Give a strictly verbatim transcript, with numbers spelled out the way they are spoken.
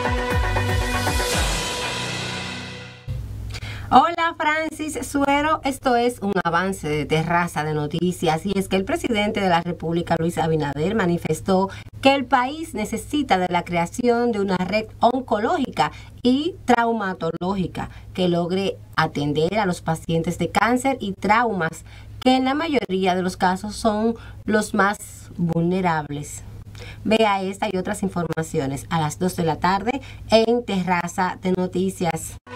Hola, Francis Suero, esto es un avance de Terraza de Noticias y es que el presidente de la República, Luis Abinader, manifestó que el país necesita de la creación de una red oncológica y traumatológica que logre atender a los pacientes de cáncer y traumas, que en la mayoría de los casos son los más vulnerables. Vea esta y otras informaciones a las dos de la tarde en Terraza de Noticias.